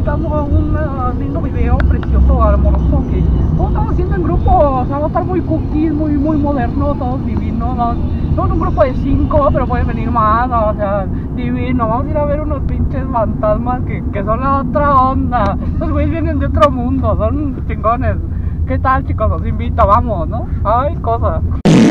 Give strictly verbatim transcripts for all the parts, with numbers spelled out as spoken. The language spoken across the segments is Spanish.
editando un uh, lindo video precioso, amoroso, que todos estamos haciendo en grupo. O sea, va a estar muy cookies, muy, muy moderno, todos divinos, ¿no? Somos un grupo de cinco, pero pueden venir más, ¿no? O sea, divino. Vamos a ir a ver unos pinches fantasmas que, que son la otra onda. Los güeyes vienen de otro mundo, son chingones. ¿Qué tal, chicos? Los invito, vamos, ¿no? Ay, cosas.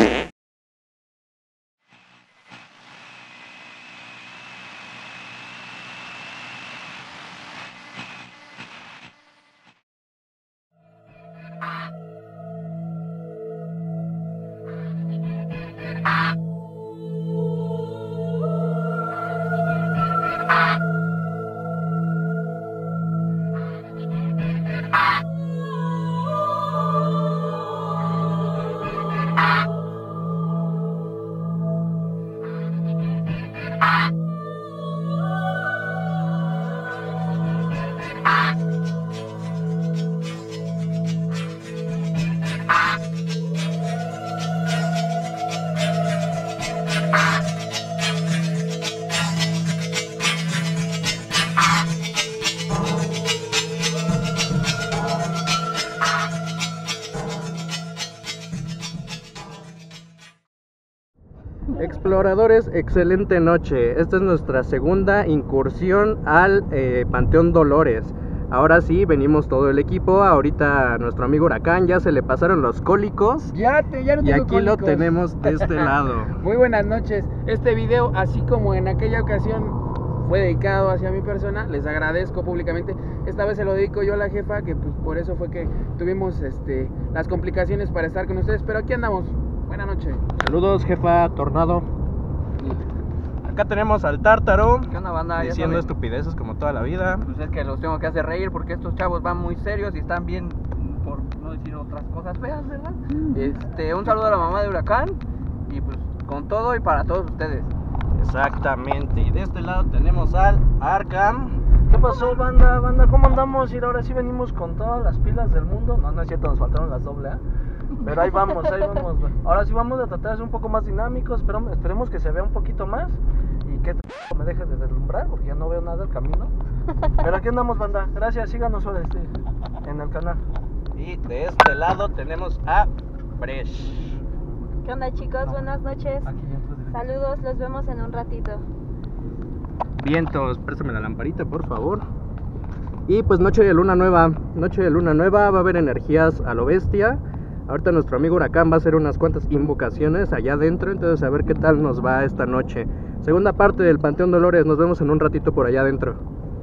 Exploradores, excelente noche. Esta es nuestra segunda incursión al eh, Panteón Dolores. Ahora sí, venimos todo el equipo. Ahorita a nuestro amigo Huracán ya se le pasaron los cólicos. Ya, te, ya no y tengo aquí cólicos. lo tenemos de este lado. Muy buenas noches. Este video, así como en aquella ocasión fue dedicado hacia mi persona, les agradezco públicamente. Esta vez se lo dedico yo a la jefa, que pues por eso fue que tuvimos este, las complicaciones para estar con ustedes. Pero aquí andamos. Buenas noches. Saludos, jefa Tornado. Acá tenemos al Tártaro. ¿Qué onda, banda? Diciendo estupideces como toda la vida. Pues es que los tengo que hacer reír porque estos chavos van muy serios y están bien, por no decir otras cosas feas, ¿verdad? Este, un saludo a la mamá de Huracán y pues con todo y para todos ustedes. Exactamente. Y de este lado tenemos al Arkham. ¿Qué pasó, banda? Banda, ¿cómo andamos? Y ahora sí venimos con todas las pilas del mundo. No, no es cierto, nos faltaron las doble A. Pero ahí vamos, ahí vamos, güey. Ahora sí vamos a tratar de ser un poco más dinámicos. Pero esperemos que se vea un poquito más. Y que me deje de deslumbrar, porque ya no veo nada del camino. Pero aquí andamos, banda. Gracias, síganos este, en el canal. Y de este lado tenemos a Bresh. ¿Qué onda, chicos? Buenas noches. Saludos, los vemos en un ratito. Vientos, préstame la lamparita, por favor. Y pues noche de luna nueva. Noche de luna nueva, va a haber energías a lo bestia. Ahorita nuestro amigo Huracán va a hacer unas cuantas invocaciones allá adentro. Entonces a ver qué tal nos va esta noche. Segunda parte del Panteón Dolores. Nos vemos en un ratito por allá adentro.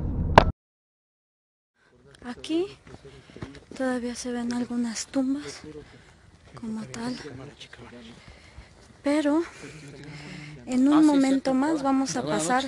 Aquí todavía se ven algunas tumbas como tal, pero en un momento más vamos a pasar.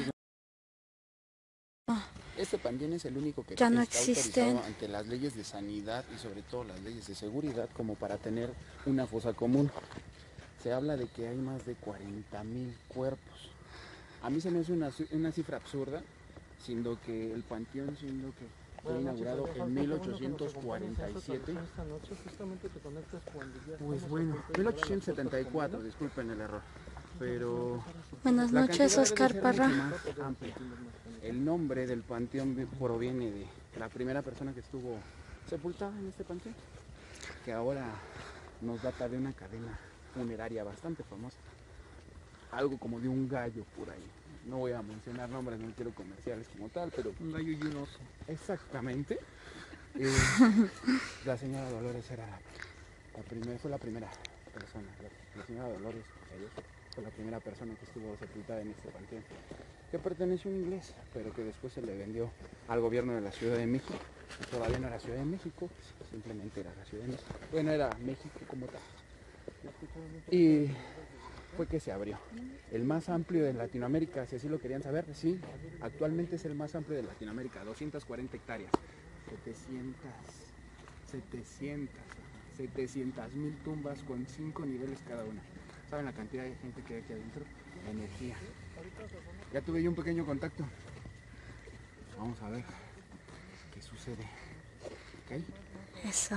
Este panteón es el único que ya no está existen autorizado ante las leyes de sanidad y sobre todo las leyes de seguridad como para tener una fosa común. Se habla de que hay más de cuarenta mil cuerpos. A mí se me hace una, una cifra absurda, siendo que el panteón, siendo que fue inaugurado en mil ochocientos cuarenta y siete. Pues bueno, mil ochocientos setenta y cuatro, disculpen el error. Pero buenas noches, Oscar Parra. El nombre del panteón proviene de la primera persona que estuvo sepultada en este panteón, que ahora nos data de una cadena funeraria bastante famosa, algo como de un gallo por ahí. No voy a mencionar nombres, no quiero comerciales como tal, pero Un gallo y un oso. exactamente. Eh, la señora Dolores era la, la primera, fue la primera persona, la, la señora Dolores fue la primera persona que estuvo sepultada en este panteón, que perteneció a un inglés, pero que después se le vendió al gobierno de la Ciudad de México. Todavía no era Ciudad de México, simplemente era la Ciudad de México. Bueno, era México como tal. Y fue que se abrió. El más amplio de Latinoamérica, si así lo querían saber, sí, actualmente es el más amplio de Latinoamérica, doscientas cuarenta hectáreas, setecientas mil tumbas con cinco niveles cada una. ¿Saben la cantidad de gente que hay aquí adentro? Energía. Ya tuve yo un pequeño contacto. Vamos a ver qué sucede. ¿Okay? Eso.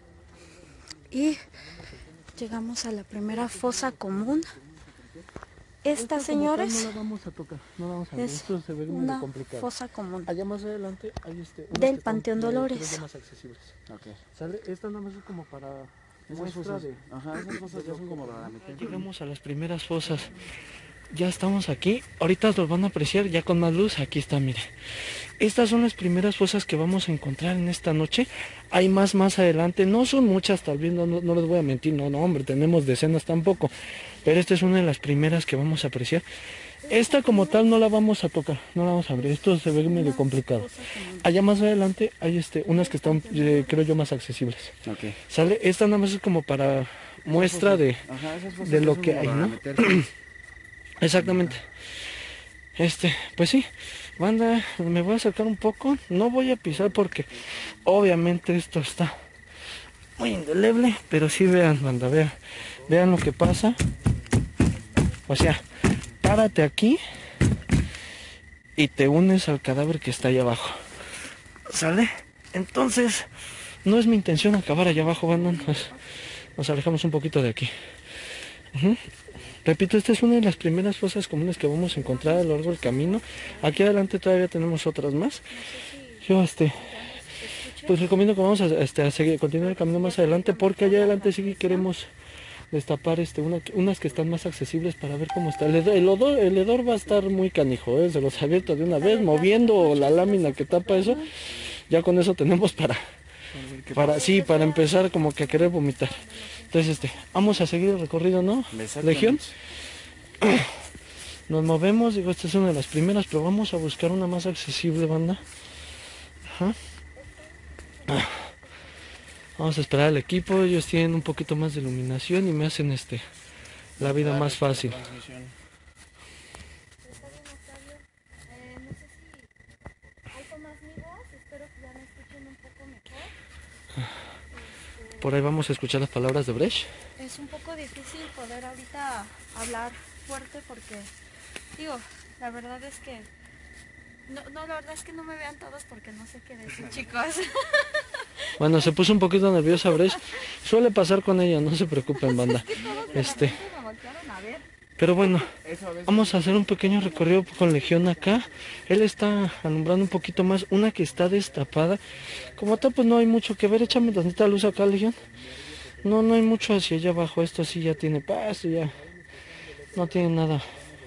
Y llegamos a la primera fosa común. Esta, como señores, tal no la vamos a tocar, no la vamos a abrir. es Esto se ve medio una complicado. fosa común. Allá más adelante hay este, unas Del que Panteón están, eh, Dolores. creo que más accesibles. Ok. ¿Sale? Esta nada más es como para Esas muestra fosas, de... ajá, esas cosas ya son como para meter. Llegamos a las primeras fosas. Ya estamos aquí. Ahorita los van a apreciar ya con más luz. Aquí está, mire. Estas son las primeras fosas que vamos a encontrar en esta noche. Hay más más adelante. No son muchas, tal vez, no, no, no les voy a mentir. No, no, hombre, tenemos decenas tampoco. Pero esta es una de las primeras que vamos a apreciar. Esta como tal no la vamos a tocar, no la vamos a abrir. Esto se ve medio complicado. Allá más adelante hay este, unas que están, eh, creo yo, más accesibles. Ok. ¿Sale? Esta nada más es como para muestra de, Ajá, esas fosas de ya lo son que como hay, para ¿no? meterse. Exactamente. Este, pues sí, banda, me voy a acercar un poco. No voy a pisar porque obviamente esto está muy indeleble, pero sí vean, banda, vean, vean lo que pasa. O sea, párate aquí y te unes al cadáver que está allá abajo. ¿Sale? Entonces, no es mi intención acabar allá abajo, banda. Nos, nos alejamos un poquito de aquí. Uh-huh. Repito, esta es una de las primeras fosas comunes que vamos a encontrar a lo largo del camino. Aquí adelante todavía tenemos otras más. Yo este pues recomiendo que vamos a, este, a seguir, continuar el camino más adelante, porque allá adelante sí queremos destapar este una, unas que están más accesibles para ver cómo está. El hedor, el, odor, el hedor va a estar muy canijo, ¿eh? Se los abierto de una vez, moviendo la lámina que tapa eso. Ya con eso tenemos para, para sí, para empezar como que a querer vomitar. Entonces, este, vamos a seguir el recorrido, ¿no? Legión. Nos movemos, digo, esta es una de las primeras, pero vamos a buscar una más accesible, banda. Ajá. Vamos a esperar al equipo, ellos tienen un poquito más de iluminación y me hacen este la vida más fácil. Está bien, Octavio. Eh, no sé si hay tomas mías, espero que ya me escuchen un poco mejor. Por ahí vamos a escuchar las palabras de Brecht. Es un poco difícil poder ahorita hablar fuerte porque, digo, la verdad es que, no, no, la verdad es que no me vean todos porque no sé qué decir, chicos. Bueno, se puso un poquito nerviosa Brecht. Suele pasar con ella, no se preocupen, banda. Este, pero bueno, vamos a hacer un pequeño recorrido con Legión acá. Él está alumbrando un poquito más. Una que está destapada. Como tal, pues no hay mucho que ver. Échame tantita luz acá, Legión. No, no hay mucho hacia allá abajo. Esto sí ya tiene pasto, ya no tiene nada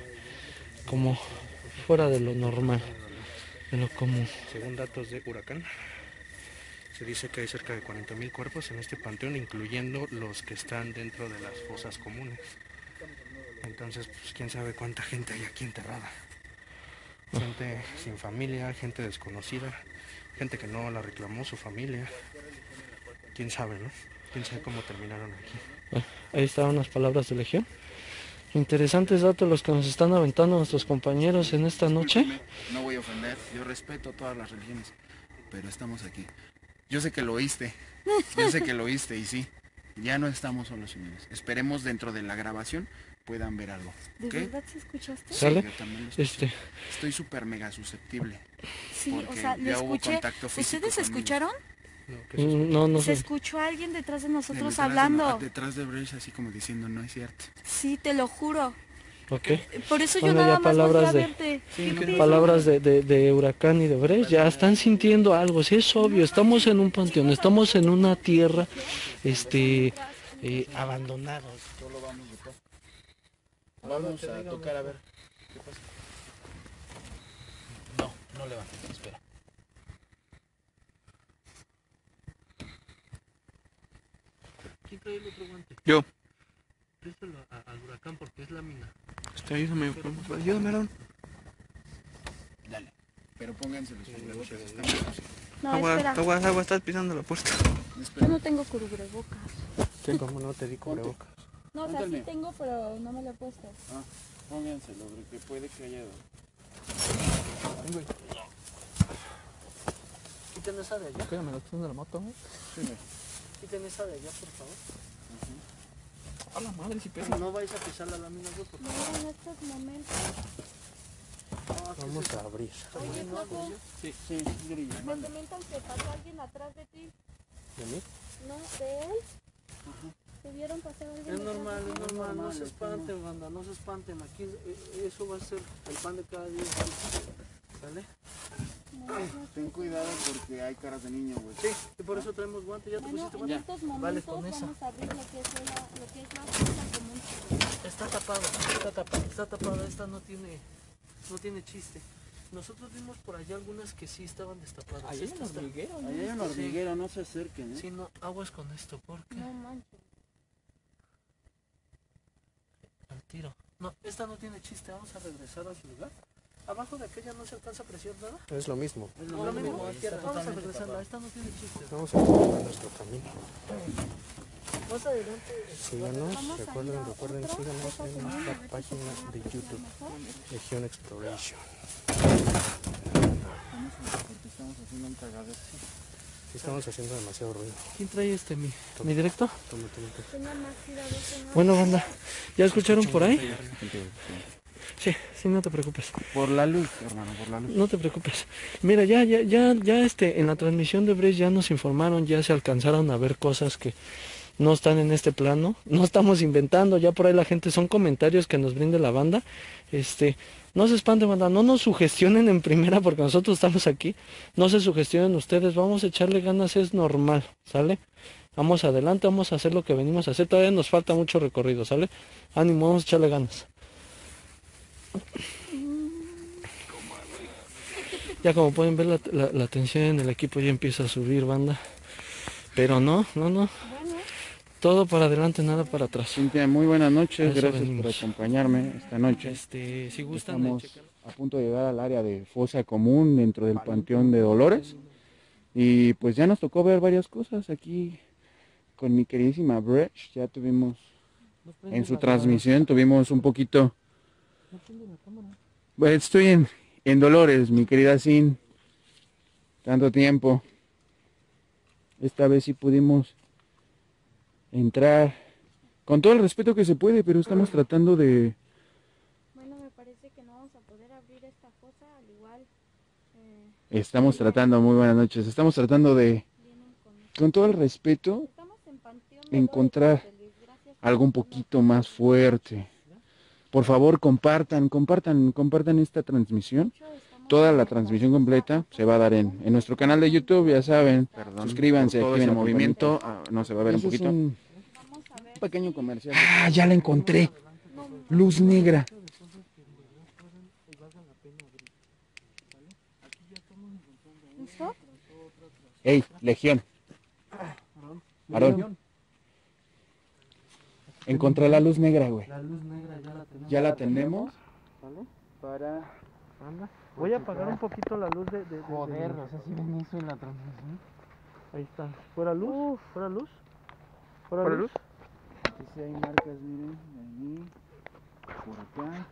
como fuera de lo normal, de lo común. Según datos de Huracán, se dice que hay cerca de cuarenta mil cuerpos en este panteón, incluyendo los que están dentro de las fosas comunes. Entonces, pues quién sabe cuánta gente hay aquí enterrada. Gente sin familia, gente desconocida, gente que no la reclamó su familia. Quién sabe, ¿no? Quién sabe cómo terminaron aquí. Ahí estaban las palabras de Legión. Interesantes datos los que nos están aventando nuestros compañeros en esta noche. No voy a ofender, yo respeto todas las religiones, pero estamos aquí. Yo sé que lo oíste, yo sé que lo oíste y sí, ya no estamos solos, señores. Esperemos dentro de la grabación puedan ver algo. ¿De ¿Okay? verdad se escuchaste? ¿Sale? Sí, yo también lo escuché. Este, Estoy súper mega susceptible. Sí, o porque sea, lo ya hubo escuché. contacto físico ¿Ustedes conmigo. escucharon? no, no Se sé. escuchó a alguien detrás de nosotros Detrás de- hablando. detrás de Brecht, así como diciendo, no es cierto. Sí, te lo juro. Ok. Por eso yo Bueno, nada ya más volteé a palabras de- verte. Sí, ¿Qué te Palabras de, de, de Huracán y de Brecht, ya están sintiendo algo, sí es obvio, estamos en un panteón, estamos en una tierra este eh, abandonados. Solo vamos de paso. Vamos a tocar a ver qué pasa. No, no levantes, espera. ¿Quién trae el otro guante? Yo. Préstalo a- al Huracán porque es lámina. Este, ayúdame, ayúdame, Aaron. Dale. Pero pónganse los cubrebocas. Está muy sucio. No, espera. agua, agua, estás pisando la puerta. Yo no tengo cubrebocas. Sí, como no te di cubrebocas. No, o sea, Póntale. sí tengo, pero no me lo he puesto. Ah, pónganselo, porque puede que haya... Quiten esa de allá. ¿Qué? ¿Me lo estás de la moto? Sí, me- Quiten esa de allá, por favor. A la madre, si pesa. No vais a pisar la lámina, güey, por No, favor. en estos momentos. Vamos a abrir. Oye, Flaco, Sí, sí, grilla, me manda. comentan que pasó alguien atrás de ti. ¿De mí? ¿No? ¿De él? ¿Te vieron pasar a alguien? Es detrás normal, de es ti? normal, no normal, se es espanten, banda, no se espanten. Aquí eh, eso va a ser el pan de cada día. ¿Sale? No, no, no. Ten cuidado porque hay caras de niño, güey. Sí, y por eso traemos guantes. ¿Ya te Bueno, pusiste en guantes? estos momentos Vale, con esa. vamos a abrir lo que es la, lo que es la fosa común. Está tapada, está tapada, está tapada. Esta no tiene, no tiene chiste. Nosotros vimos por allá algunas que sí estaban destapadas. Ahí hay Esta un está- hormiguero, ¿no? Ahí hay un hormiguero, no se acerquen, ¿eh? Sí, no, aguas con esto, porque No manches. al tiro. No, esta no tiene chiste, vamos a regresar a su lugar. Abajo de aquella no se alcanza a apreciar nada. Es lo mismo. Es Lo mismo, está vamos a totalmente regresarla, tapado. esta no tiene chiste. Vamos a continuar nuestro camino. Más adelante, Síganos, Vamos a ir recuerden, a recuerden, otra síganos fosa en común, a nuestra ver si se página puede de apreciar YouTube, mejor. Legión Exploration. Porque estamos haciendo un cagadero. Sí, estamos haciendo demasiado ruido. ¿quién trae este? ¿Mi, mi directo? Toma, toma, toma. Tengan más cuidado, señor. Bueno, banda, ¿ya escucharon por ahí? Sí, sí, no te preocupes. Por la luz, hermano, por la luz. No te preocupes. Mira, ya, ya, ya, ya este, en la transmisión de Brecht ya nos informaron, ya se alcanzaron a ver cosas que no están en este plano. No estamos inventando, ya por ahí la gente, son comentarios que nos brinde la banda. Este, no se espanten, banda, no nos sugestionen en primera porque nosotros estamos aquí. No se sugestionen ustedes, vamos a echarle ganas, es normal, ¿sale? Vamos adelante, vamos a hacer lo que venimos a hacer. Todavía nos falta mucho recorrido, ¿sale? Ánimo, vamos a echarle ganas. Ya como pueden ver la, la, la tensión en el equipo ya empieza a subir, banda. Pero no, no, no. Todo para adelante, nada para atrás. Cintia, muy buenas noches, A eso gracias venimos. por acompañarme esta noche. Este, si gustan de Estamos checar- a punto de llegar al área de fosa común dentro del Panteón de Dolores. Y pues ya nos tocó ver varias cosas aquí con mi queridísima Brecht. Ya tuvimos en su transmisión, tuvimos un poquito... Bueno, estoy en, en Dolores, mi querida Sin. Tanto tiempo. Esta vez sí pudimos entrar con todo el respeto que se puede, pero estamos tratando de... Bueno, me parece que no vamos a poder abrir esta fosa, al igual eh, Estamos tratando, muy buenas noches, estamos tratando de, vienen con... con todo el respeto, Estamos en Panteón de encontrar Dolores, Luis, gracias por algo un informarnos. poquito más fuerte. Por favor, compartan, compartan, compartan esta transmisión. Estamos Toda en la la transmisión fosa completa se va a dar en, en nuestro canal de YouTube, ya saben. Suscríbanse, activen el movimiento. Ah, no se va a ver un poquito. Un Vamos a ver. pequeño comercial. Ah, ya la encontré. Luz negra. ¿Listo? Ey, Legión. Aarón. Encontré la luz negra, güey. La luz negra ya la tenemos. Ya la tenemos. ¿Vale? Para... Anda. Voy a apagar un poquito la luz de... de, de- de- Joder, o sea, si ven eso en la transmisión. Ahí está. ¿Fuera luz? ¿Fuera luz? ¿Fuera, ¿Fuera luz? Aquí sí hay marcas, miren, allí, por acá.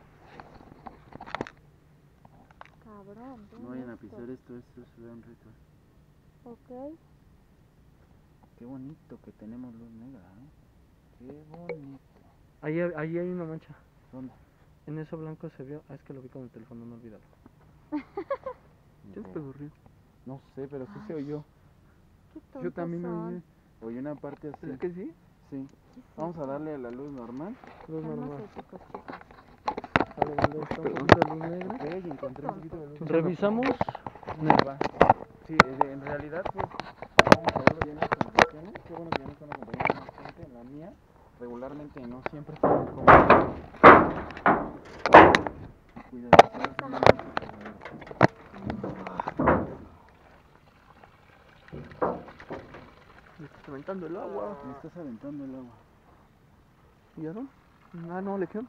Cabrón. No vayan a pisar esto, esto es un ritual. Ok. Qué bonito que tenemos luz negra, ¿eh? Qué bonito. Ahí, ahí hay una mancha. ¿Dónde? En eso blanco se vio. Ah, es que lo vi con el teléfono, no olvídalo. ¿Qué te pedorrió? No sé, pero sí se oyó. Qué Yo tontos también son. oí, oí una parte así. ¿Es que sí? Sí. Vamos a darle a la luz normal. Luz normal. Cálmate, chicos, chicos. Vale, vale, está un poquito de luz negra. Ok, encontré un poquito de luz. Revisamos. Negra. Sí, eh, en realidad, pues, vamos a verlo ya en las transmisiones. Qué bueno que ya no están acompañando más gente. En la mía, regularmente no siempre están como... Cuidado. Me estás aventando el agua. Me estás aventando el agua. ¿Y Aaron? Ah, no, Legión.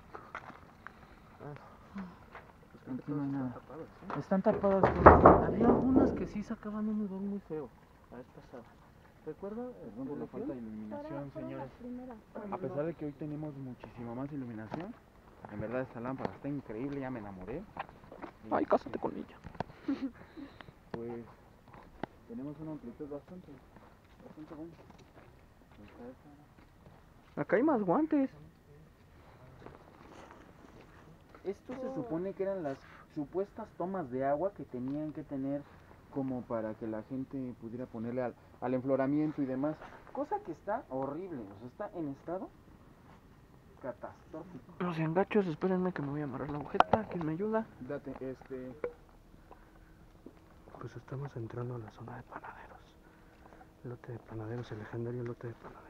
Aquí no hay nada. ¿eh? Están tapadas. Había algunas que sí sacaban un nivel muy feo. La vez pasada. ¿Recuerda? Perdón por la falta de iluminación, Fueron señores. las primeras. A pesar de que hoy tenemos muchísima más iluminación, en verdad esta lámpara está increíble, ya me enamoré. Ay, cásate con ella. Pues tenemos una amplitud bastante, bastante buena. Acá hay más guantes. Esto se supone que eran las supuestas tomas de agua que tenían que tener como para que la gente pudiera ponerle al, al enfloramiento y demás. Cosa que está horrible, o sea, está en estado catastrófico. No sean gachos, espérenme que me voy a amarrar la agujeta. ¿Quién me ayuda? Date, este... Pues estamos entrando a la zona de panaderos. Lote de panaderos, el legendario lote de panaderos.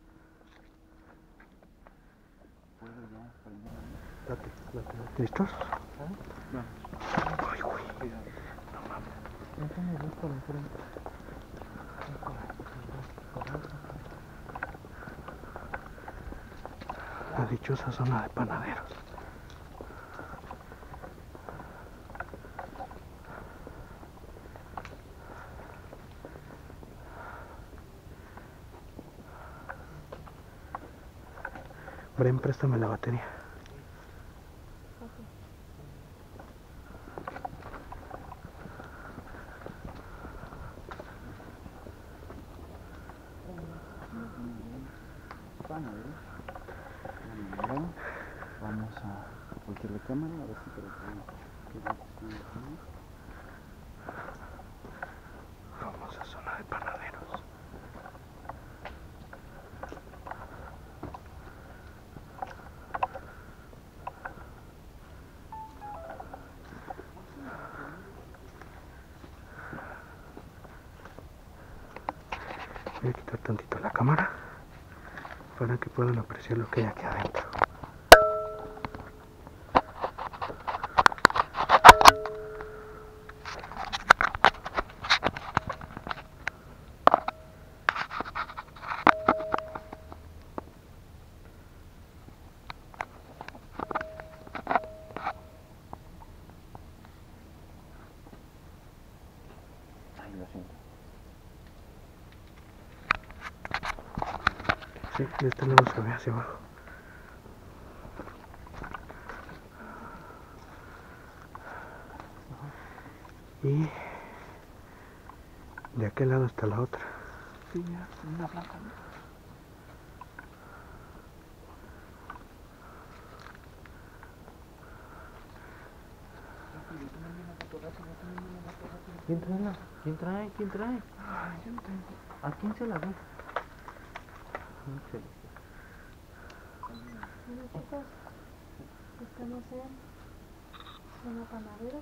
¿Puedo ya prender la luz? Date, date, date. ¿Listos? Vamos. Ay, güey. Cuidado. No mames. No tengo luz por enfrente. La dichosa zona de panaderos. Bren, préstame la batería. Panadero. Panadero. Vamos a voltear la cámara a ver si te lo podemos quedar aquí. Vamos a zona de panaderos. Voy a quitar tantito la cámara para que puedan apreciar lo que hay aquí adentro. Ay, lo siento. Sí, de este lado se ve hacia abajo. Y de aquel lado está la otra. Sí, ya, una blanca. ¿Quién trae? la- ¿Quién trae? ¿Quién trae? ¿A quién se la ve? No sé. Bueno, chicos, estamos en zona panaderos.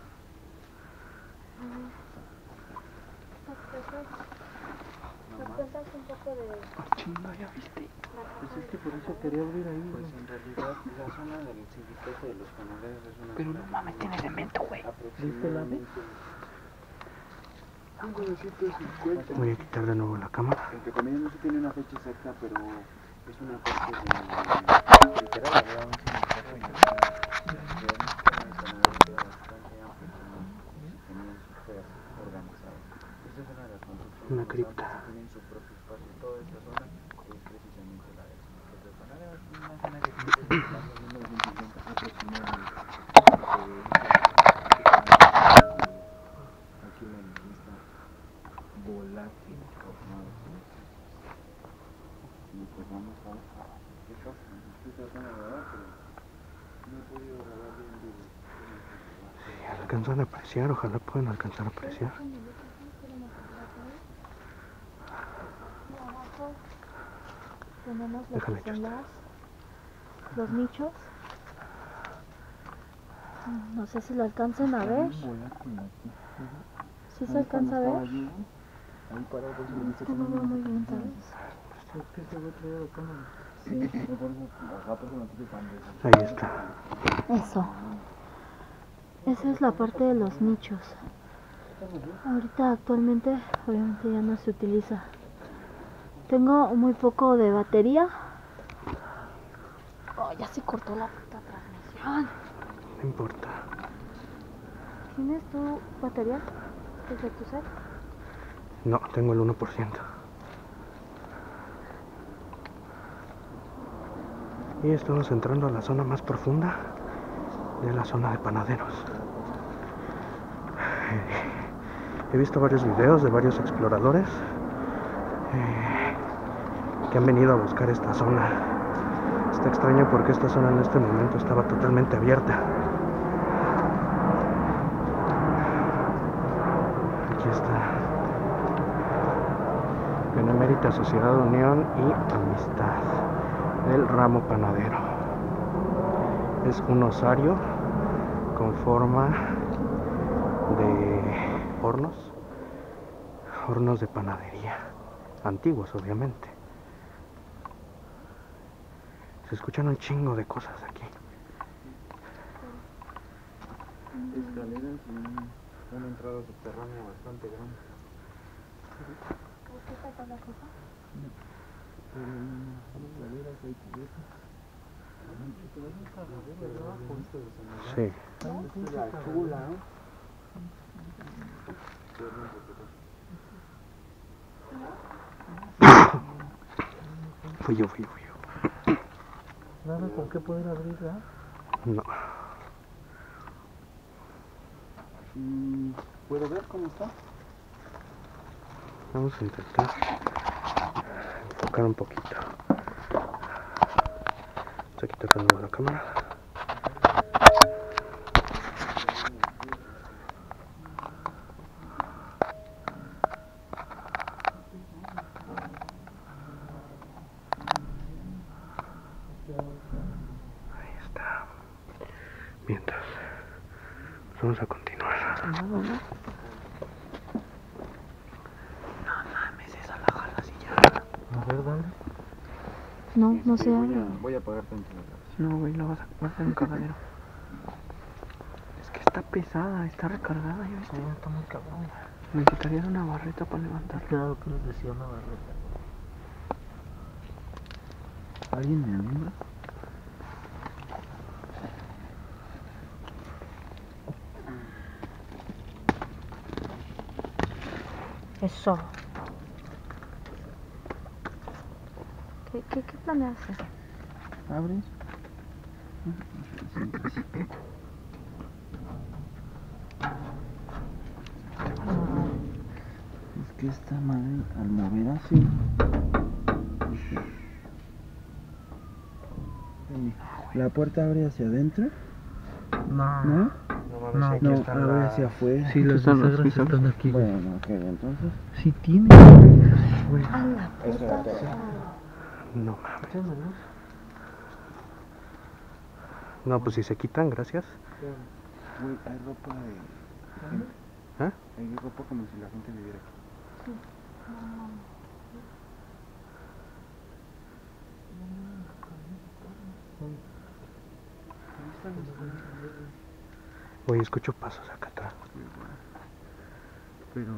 Mm, Estas cosas, estas cosas un poco de Ah, chinga, ¿ya viste? la Pues caja es de que por eso chocolate. quería abrir ahí, Pues güey. en realidad la zona del sindicato de los panaderos es una... Pero no mames, tiene cemento, güey. ¿Viste la vez? Algo de ciento cincuenta. Voy a quitar de nuevo la cámara. Entre comillas no se tiene una fecha exacta, pero es una parte de... Literal, había un sindicato y una Una cripta. Tienen su propio espacio. Toda esta zona es precisamente la del sindicato de panaderos. Una zona que tiene desde el año mil novecientos cincuenta aproximadamente. Aquí la lista volátil. Y pues vamos a ver. Qué shock. Estoy tratando de grabar, pero no he podido grabar bien vivo. Si alcanzan a apreciar, ojalá puedan alcanzar a apreciar. Y abajo tenemos lo Déjame que son echar. las, los nichos. Mm, No sé si lo alcancen a ver. ¿Sí se alcanza a ver? Ahí parado, por eso le Es dije que no veo muy bien, ¿sabes? Es que se ve traer la cámara. Ahí está. Eso. Esa es la parte de los nichos. Ahorita actualmente obviamente ya no se utiliza. Tengo muy poco de batería. Oh, ya se cortó la puta transmisión. No importa. ¿Tienes tu batería desde tu set? No, tengo el uno por ciento. Y estamos entrando a la zona más profunda de la zona de panaderos. Eh, he visto varios videos de varios exploradores eh, que han venido a buscar esta zona. Está extraño porque esta zona en este momento estaba totalmente abierta. Aquí está Benemérita Trámite a Sociedad Unión y Amistad del ramo panadero. Es un osario con forma de hornos, hornos de panadería, antiguos obviamente. Se escuchan un chingo de cosas aquí. Escaleras y un- una entrada subterránea bastante grande. ¿Qué está la cosa? Pero unas escaleras hay cubiertas. Sí. La chula, ¿no? Fui yo, fui yo, fui yo. Nada con qué poder abrirla. No. Mm, ¿Puedo ver cómo está? Vamos a intentar enfocar un poquito. Vamos a quitar de nuevo la cámara. Ahí está. Mientras, pues vamos a continuar. No, no, no. A ver, dale. No, no Este, se voy abre. a, voy a apagar tanto la luz. No, güey, lo vas a, vas a hacer un cagadero. Es que está pesada, está recargada, ya Sí, viste. está muy cabrón. Necesitarías una barreta para levantar. Claro que les decía una barreta. ¿Alguien me alumbra? Eso. ¿Qué, qué, qué planeas hacer? ¿Abres? Es que esta madre al mover así. La puerta abre hacia adentro, No. ¿no? No mames, No, aquí No, están abre las- hacia afuera. Sí, las están los bisagras pisos. están aquí, güey. Bueno, ok, entonces. Sí tiene, güey. A la puta. No mames. Échame luz. No, pues si se quitan, gracias. Güey, hay ropa de gente. ¿Eh? Hay ropa como si la gente viviera aquí. Oye, escucho pasos acá atrás. Pero.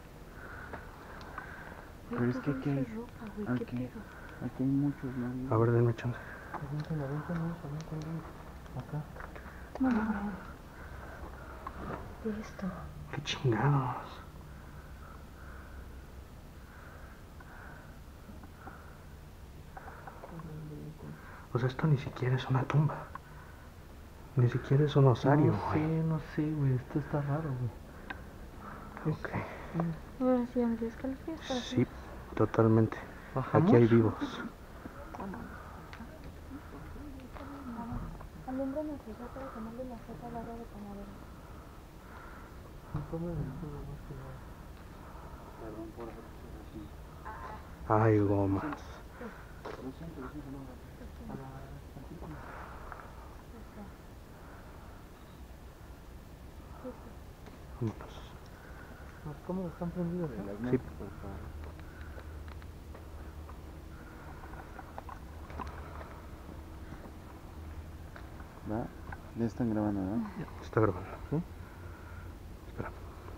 Pero es que aquí hay. ropa, güey, ¿qué Aquí, pedo? aquí hay muchos, ¿no? A ver, denme chance. Aviéntale, aviéntale, aviéntale. Acá. No mames. Esto. Qué chingados. O sea, esto ni siquiera es una tumba. Ni siquiera es un osario, No güey. sé, no sé, güey. Esto está raro, güey. Ok. Ahora sí, ¿me descalificas para Sí, totalmente. ¿Bajamos? Aquí hay vivos. Alumbrame el celular para tomarle la foto al área de panadero. Toma el escudo, más que nada. Perdón por hacer así. Ay, gomas. Lo siento, lo siento, no. Vámonos. Las cámaras están prendidas, ¿eh? Las Sí. manos, por favor. ¿Va? Ya están grabando, ¿no? Está grabando. ¿Sí? Espera.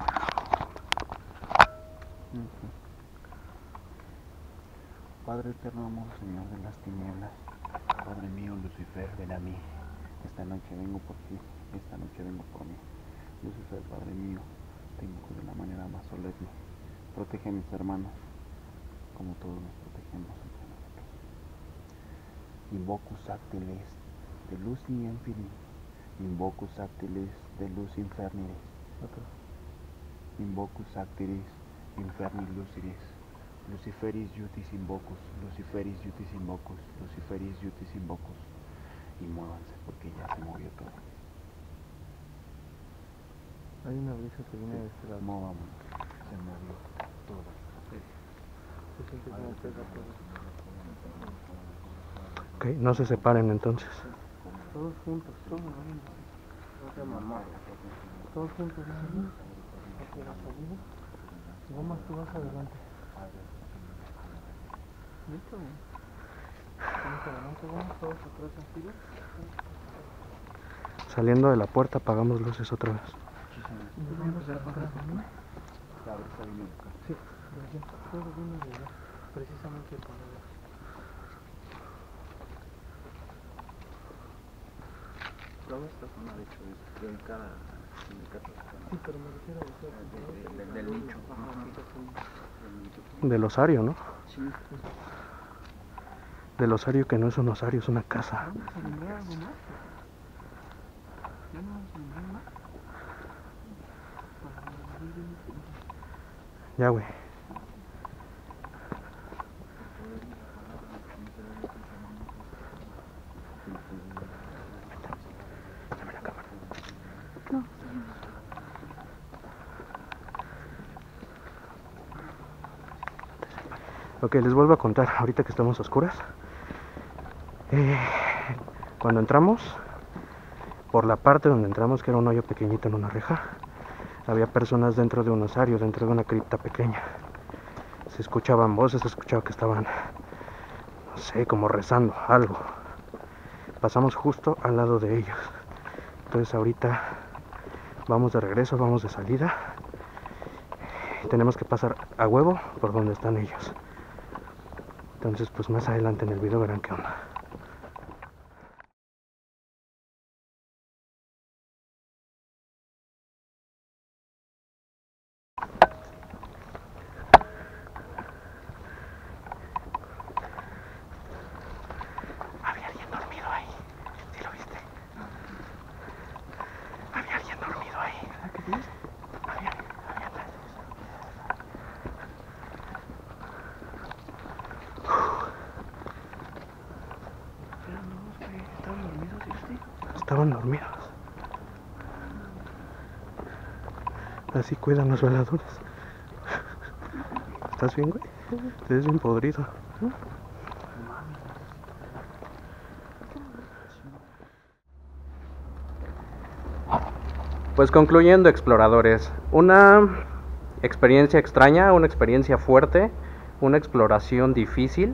Ok. Padre eterno, amor, Señor de las tinieblas, Padre mío, Lucifer, ven a mí. Esta noche vengo por ti, esta noche vengo por mí. Lucifer, Padre mío, te invoco de la manera más solemne. Protege a mis hermanos, como todos nos protegemos entre nosotros. Invocus actiles de luci infini, invocus actiles de luz inferniris, invocus actilis inferni luciris, Luciferis iutis invocus, Luciferis iutis invocus, Luciferis iutis invocus. Y muévanse porque ya se movió todo. Hay una brisa que viene de este lado. Movámonos, se movió todo. Se siente como pega todo. Ok, no se separen entonces. Todos juntos, todos juntos. No te mamá. Todos juntos, ¿no? Aquí la salida. Gomas, tú vas adelante. ¿Listo? Vamos adelante, vamos todos atrás en fila. Saliendo de la puerta apagamos luces otra vez. Vamos a atrás, ¿no? Sí, de allá. Todo viene de allá. Precisamente por allá. Toda esta zona, de hecho, es dedicada a sindicatos. Sí, pero me refiero a eso. Del, del nicho. Del osario, ¿no? Sí. Del osario que no es un osario, es una casa. ¿Vamos a nombrar algo más? ¿Ya no vamos a nombrar más? Ya, güey. Dame la cámara. No. Ok, les vuelvo a contar, ahorita que estamos a oscuras. Eh, cuando entramos, por la parte donde entramos, que era un hoyo pequeñito en una reja, había personas dentro de un osario, dentro de una cripta pequeña. Se escuchaban voces, se escuchaba que estaban, no sé, como rezando, algo. Pasamos justo al lado de ellos. Entonces ahorita vamos de regreso, vamos de salida. Y tenemos que pasar a huevo por donde están ellos. Entonces pues más adelante en el video verán qué onda. Había alguien dormido ahí. ¿Sí lo viste? Había alguien dormido ahí. Había, había atrás. ¿Estaban dormidos, ¿sí? Estaban dormidos. Así cuidan los veladores. ¿Estás bien, güey? Te ves bien podrido. Pues concluyendo, exploradores, una experiencia extraña, una experiencia fuerte, una exploración difícil.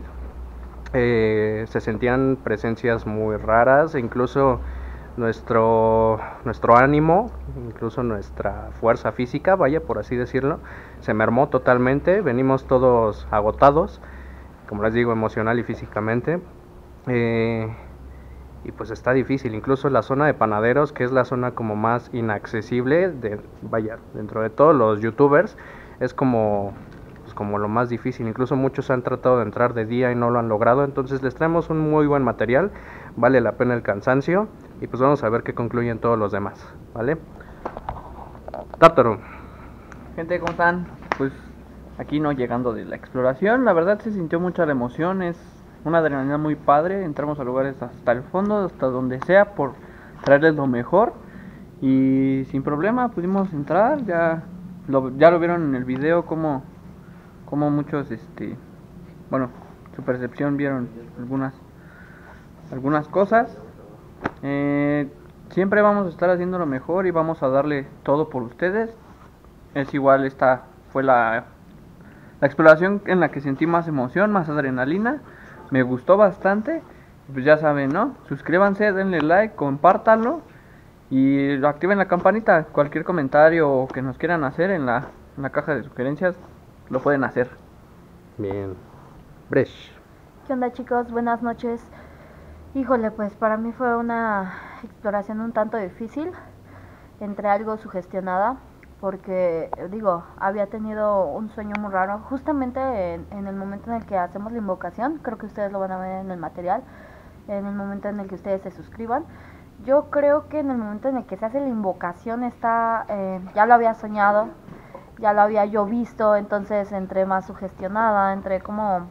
Eh, se sentían presencias muy raras, e incluso nuestro, nuestro ánimo, incluso nuestra fuerza física, vaya por así decirlo, se mermó totalmente. Venimos todos agotados, como les digo, emocional y físicamente. Eh, y pues está difícil, incluso la zona de panaderos, que es la zona como más inaccesible, de, vaya, dentro de todos los youtubers, es como, pues como lo más difícil. Incluso muchos han tratado de entrar de día y no lo han logrado. Entonces les traemos un muy buen material, vale la pena el cansancio, y pues vamos a ver qué concluyen todos los demás, ¿vale? Tártaro. Gente, ¿cómo están? Pues aquí no llegando de la exploración, la verdad se sintió mucha la emoción, es una adrenalina muy padre. Entramos a lugares hasta el fondo, hasta donde sea, por traerles lo mejor, y sin problema pudimos entrar. Ya lo, ya lo vieron en el video, como, como muchos, este, bueno, su percepción vieron algunas, algunas cosas. Eh, siempre vamos a estar haciendo lo mejor y vamos a darle todo por ustedes. Es igual, esta fue la, la exploración en la que sentí más emoción, más adrenalina. Me gustó bastante. Pues ya saben, ¿no? Suscríbanse, denle like, compártanlo y activen la campanita. Cualquier comentario que nos quieran hacer en la, en la caja de sugerencias lo pueden hacer. Bien. Bresh. ¿Qué onda, chicos? Buenas noches. Híjole, pues para mí fue una exploración un tanto difícil. Entré algo sugestionada porque, digo, había tenido un sueño muy raro. Justamente en, en el momento en el que hacemos la invocación, creo que ustedes lo van a ver en el material, en el momento en el que ustedes se suscriban. Yo creo que en el momento en el que se hace la invocación está, eh, ya lo había soñado, ya lo había yo visto, entonces entré más sugestionada, entré como,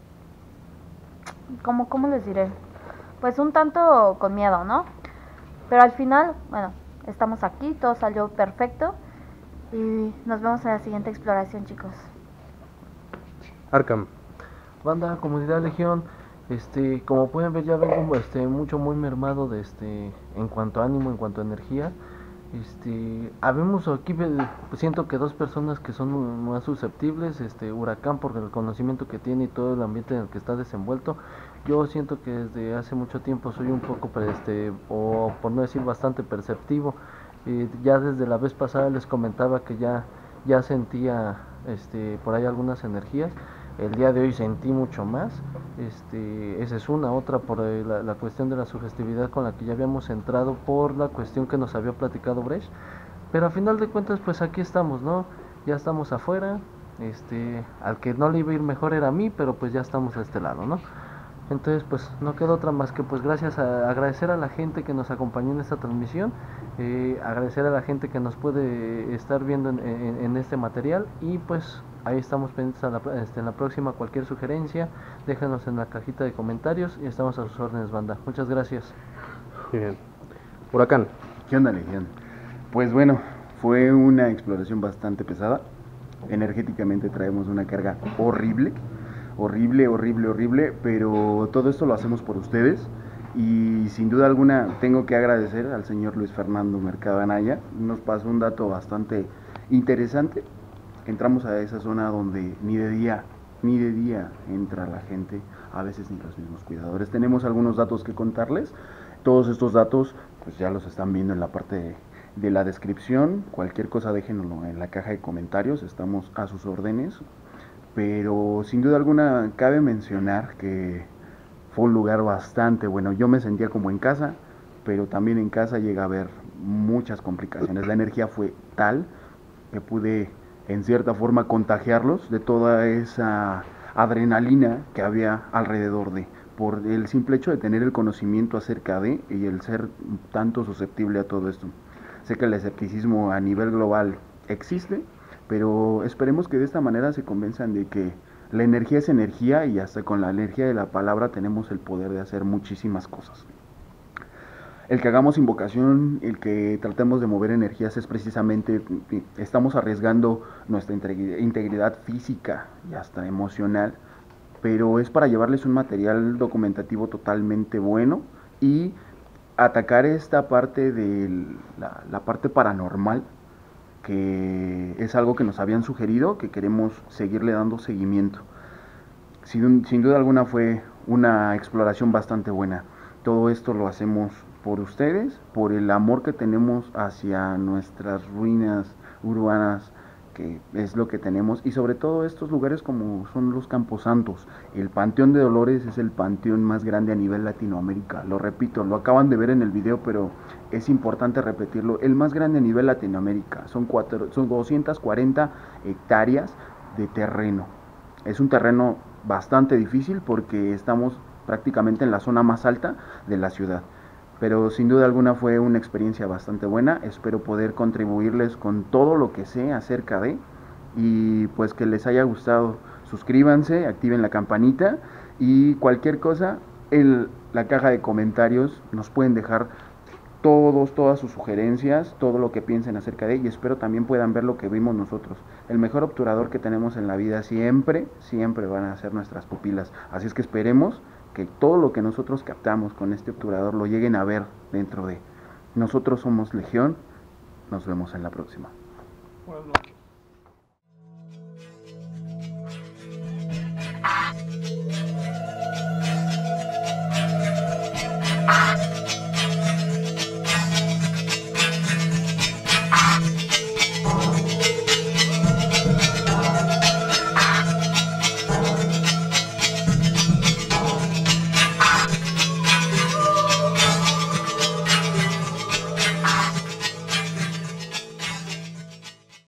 como, ¿cómo les diré? Pues un tanto con miedo, ¿no? Pero al final, bueno, estamos aquí, todo salió perfecto y nos vemos en la siguiente exploración, chicos. Arkham. Banda, comunidad Legión, este, como pueden ver ya vengo este, mucho muy mermado de este, en cuanto a ánimo, en cuanto a energía. Este, habemos aquí, siento que dos personas que son más susceptibles, este, Huracán por el conocimiento que tiene y todo el ambiente en el que está desenvuelto. Yo siento que desde hace mucho tiempo soy un poco, este, o por no decir bastante perceptivo. Eh, ya desde la vez pasada les comentaba que ya, ya sentía, este, por ahí algunas energías. El día de hoy sentí mucho más. Este, esa es una, otra por eh, la, la cuestión de la sugestividad con la que ya habíamos entrado por la cuestión que nos había platicado Brecht. Pero a final de cuentas, pues aquí estamos, ¿no? Ya estamos afuera. Este, al que no le iba a ir mejor era a mí, pero pues ya estamos a este lado, ¿no? Entonces, pues no queda otra más que pues gracias a agradecer a la gente que nos acompañó en esta transmisión, eh, agradecer a la gente que nos puede estar viendo en, en, en este material y pues ahí estamos pendientes a la, este, en la próxima. Cualquier sugerencia, déjanos en la cajita de comentarios y estamos a sus órdenes, banda. Muchas gracias. Muy bien. Huracán. ¿Qué onda, Legión? Pues bueno, fue una exploración bastante pesada. Energéticamente traemos una carga horrible. Horrible, horrible, horrible, pero todo esto lo hacemos por ustedes y sin duda alguna tengo que agradecer al señor Luis Fernando Mercado Anaya. Nos pasó un dato bastante interesante. Entramos a esa zona donde ni de día, ni de día entra la gente, a veces ni los mismos cuidadores. Tenemos algunos datos que contarles. Todos estos datos pues ya los están viendo en la parte de, de la descripción. Cualquier cosa déjenoslo en la caja de comentarios, estamos a sus órdenes. Pero sin duda alguna cabe mencionar que fue un lugar bastante bueno. Yo me sentía como en casa, pero también en casa llega a haber muchas complicaciones. La energía fue tal que pude en cierta forma contagiarlos de toda esa adrenalina que había alrededor de, por el simple hecho de tener el conocimiento acerca de y el ser tanto susceptible a todo esto. Sé que el escepticismo a nivel global existe, pero esperemos que de esta manera se convenzan de que la energía es energía y hasta con la energía de la palabra tenemos el poder de hacer muchísimas cosas. El que hagamos invocación, el que tratemos de mover energías es precisamente, estamos arriesgando nuestra integridad física y hasta emocional, pero es para llevarles un material documentativo totalmente bueno y atacar esta parte de la, la parte paranormal, que es algo que nos habían sugerido, que queremos seguirle dando seguimiento. Sin, sin duda alguna fue una exploración bastante buena. Todo esto lo hacemos por ustedes, por el amor que tenemos hacia nuestras ruinas urbanas, que es lo que tenemos, y sobre todo estos lugares como son los Camposantos. El Panteón de Dolores es el panteón más grande a nivel Latinoamérica, lo repito, lo acaban de ver en el video, pero es importante repetirlo, el más grande a nivel Latinoamérica, son, cuatro, son doscientas cuarenta hectáreas de terreno. Es un terreno bastante difícil porque estamos prácticamente en la zona más alta de la ciudad. Pero sin duda alguna fue una experiencia bastante buena. Espero poder contribuirles con todo lo que sé acerca de, y pues que les haya gustado. Suscríbanse, activen la campanita y cualquier cosa en la caja de comentarios nos pueden dejar todos, todas sus sugerencias, todo lo que piensen acerca de, y espero también puedan ver lo que vimos nosotros. El mejor obturador que tenemos en la vida siempre, siempre van a ser nuestras pupilas. Así es que esperemos que todo lo que nosotros captamos con este obturador lo lleguen a ver dentro de. Nosotros somos Legión, nos vemos en la próxima. Buenas noches.